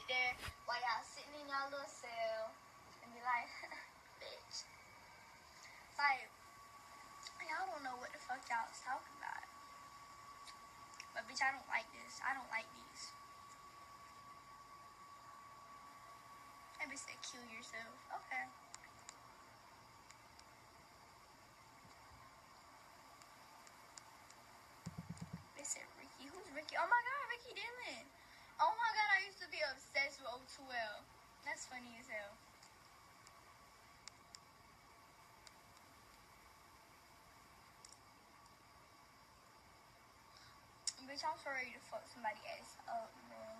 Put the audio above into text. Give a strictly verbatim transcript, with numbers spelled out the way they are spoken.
there while y'all sitting in y'all little cell and be like, bitch. Like, y'all don't know what the fuck y'all was talking about. But bitch, I don't like this. I don't like these. And bitch said, kill yourself. Okay. They said Ricky. Who's Ricky? Oh my god, Ricky Dillon. Oh my god, I used to be obsessed with O two L. That's funny as hell. Bitch, I'm so ready to fuck somebody ass up, man.